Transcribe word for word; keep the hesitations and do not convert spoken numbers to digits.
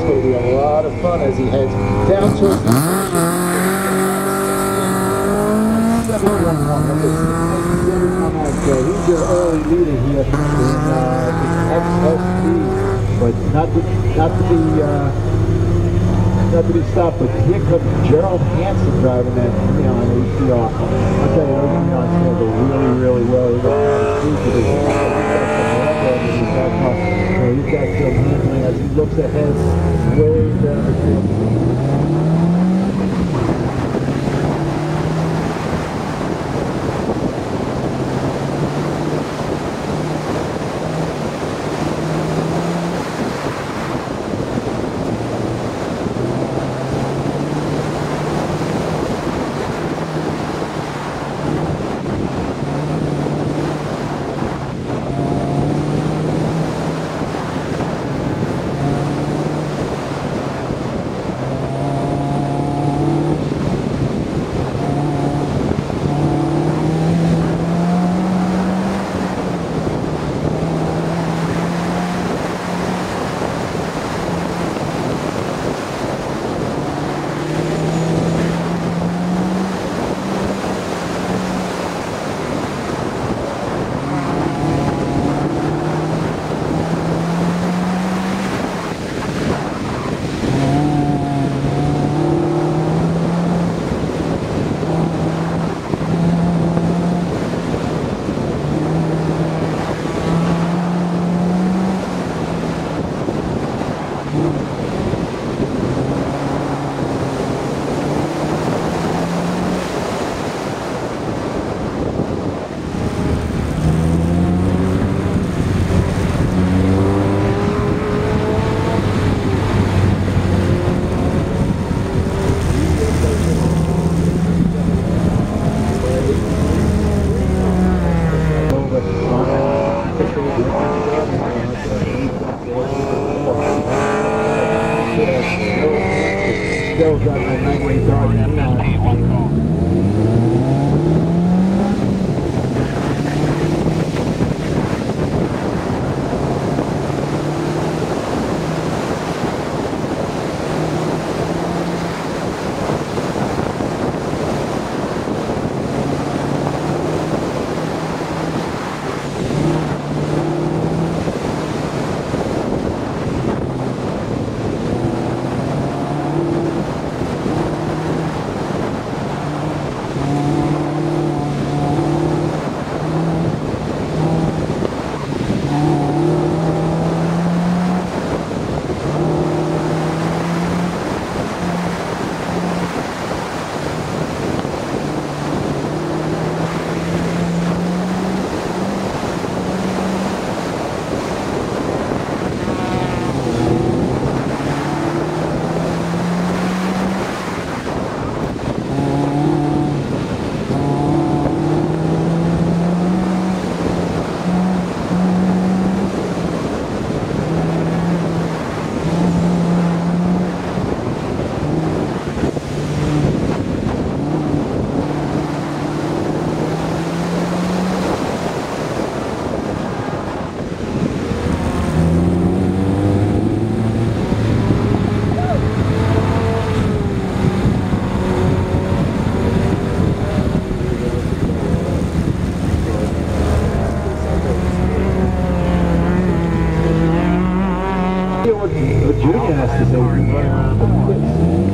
It'll be a lot of fun as he heads down towards the he's your early leader here in uh, F S T, but not to, not to be uh, not to be stopped. But here comes Gerald Hansen driving that neon H D R. I'll tell you, those neons stand go really, really well. You've got you've got some handling as he looks ahead, way down the field. Still driving a ninety-eight car. What Junior has to say.